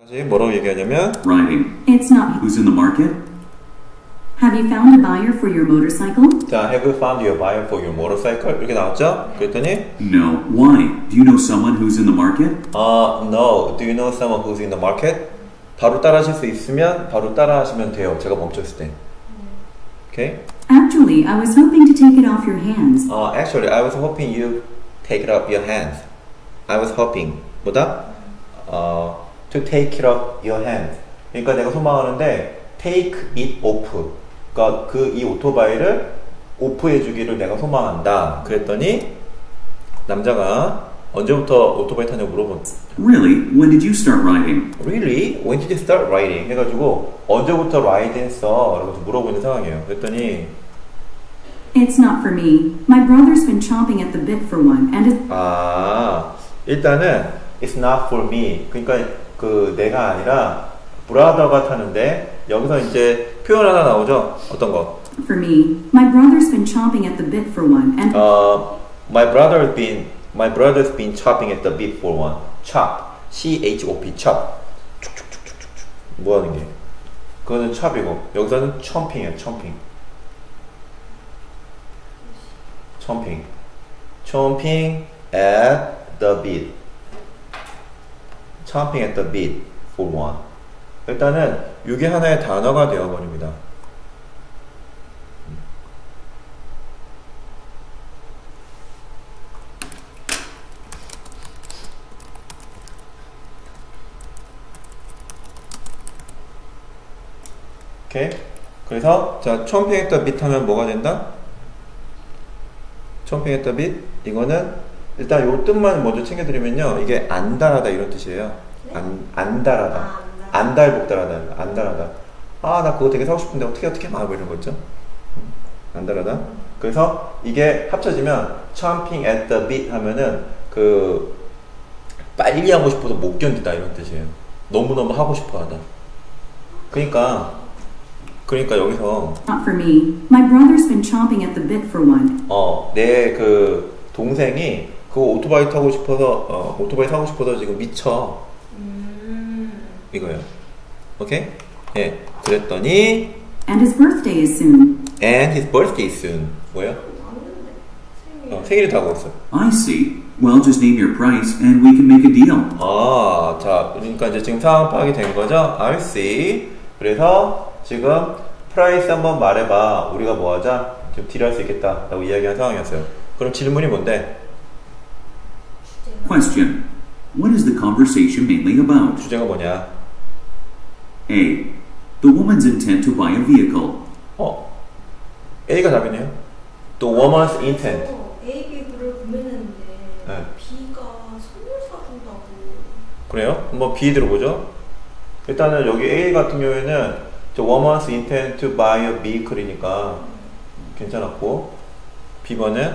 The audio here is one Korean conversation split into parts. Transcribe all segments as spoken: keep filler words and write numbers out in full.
다시 뭐라고 얘기하냐면 Riding. It's not. Who's in the market? Have you found a buyer for your motorcycle? 자, have you found your buyer for your motorcycle? 이렇게 나왔죠? 그랬더니 No. Why? Do you know someone who's in the market? uh, no. Do you know someone who's in the market? 바로 따라 하실 수 있으면 바로 따라 하시면 돼요. 제가 멈췄을 때. Okay? Actually, I was hoping to take it off your hands. Uh, actually, I was hoping you take it off your hands. I was hoping. 뭐다? Uh, to take it off your hands. 그러니까 내가 소망하는데 take it off. 그러니까 그 이 오토바이를 오프해 주기를 내가 소망한다. 그랬더니 남자가 언제부터 오토바이 타냐고 물어봤어. Really? When did you start riding? Really? When did you start riding? 해가지고 언제부터 라이드 했어? 라고 물어보고 있는 상황이에요. 그랬더니 It's not for me. My brother's been chomping at the bit for one, and it... 아, 일단은 it's not for me. 그러니까 그 내가 아니라 브라더가 타는데 여기서 이제 표현 하나 나오죠? 어떤 거? For me, my brother's been chomping at the bit for one, and... 어, my brother's been my brother's been chopping at the bit for one. chop, C H O P, chop. 축축축축축. 뭐 하는 게? 그거는 chop이고 여기서는 chomping이에요. chomping. chomping. chomping at the bit. chomping at the bit for one. 일단은 이게 하나의 단어가 되어버립니다. 오케이? 그래서 자, chomping at the bit 하면 뭐가 된다? chomping at the bit 이거는 일단 요 뜻만 먼저 챙겨드리면요, 이게 안달하다 이런 뜻이에요. 안, 안달하다, 안달복달하다, 안달하다. 아, 나 그거 되게 사고 싶은데 어떻게 어떻게 막 이런 거 있죠? 안달하다. 그래서 이게 합쳐지면 chomping at the bit 하면은 그 빨리 하고 싶어서 못 견디다 이런 뜻이에요. 너무너무 하고 싶어하다. 그러니까 그러니까 여기서 Not for me. My brother's been chomping at the bit for one. 어, 내 그 동생이 그 오토바이 타고 싶어서 어, 오토바이 타고 싶어서 지금 미쳐. 음. 이거예요. 오케이? 예. 그랬더니 And his birthday is soon. and his birthday is soon. 뭐예요? 어, 생일이 다가왔어요. I see. Well, just name your price and we can make a deal. 아, 자, 그러니까 이제 지금 상황 파악이 된 거죠? I see. 그래서 지금 프라이스 한번 말해봐. 우리가 뭐 하자? 지금 딜할 수 있겠다. 라고 이야기한 상황이었어요. 그럼 질문이 뭔데? Question. What is the conversation mainly about? 주제가 뭐냐? A. The woman's intent to buy a vehicle. 어, A가 답이네요. The woman's intent. A, B를 구매했는데 네. B가 선물 사준다고. 그래요? 한번 B 들어보죠. 일단은 여기 A 같은 경우에는 The woman's intent to buy a vehicle이니까 괜찮았고, B번은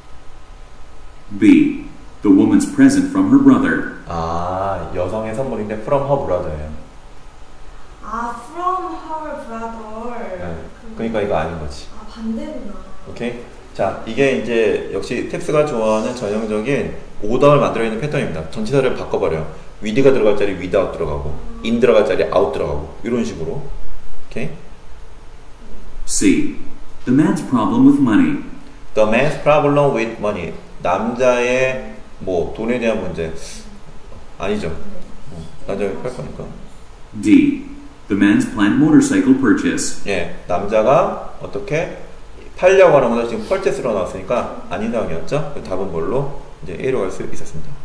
B. The woman's present from her brother. 아, 여성의 선물인데 from her brother예요. 아, from her brother. 네. 그러니까 이거 아닌 거지. 아, 반대구나. 오케이? 자, 이게 이제 역시 텍스가 좋아하는 전형적인 오더를 만들어 있는 패턴입니다. 전치사를 바꿔버려요. with가 들어갈 자리 without 들어가고, in 들어갈 자리 out 들어가고, 이런 식으로. 오케이? C. The man's problem with money. The man's problem with money. 남자의 뭐 돈에 대한 문제. 아니죠. 어, 나중에 할 거니까. D. The man's planned motorcycle purchase. 예, 남자가 어떻게 팔려고 하는 거다 지금 펄제스로 나왔으니까 아닌 상황이었죠. 답은 뭘로? 이제 A로 갈 수 있었습니다.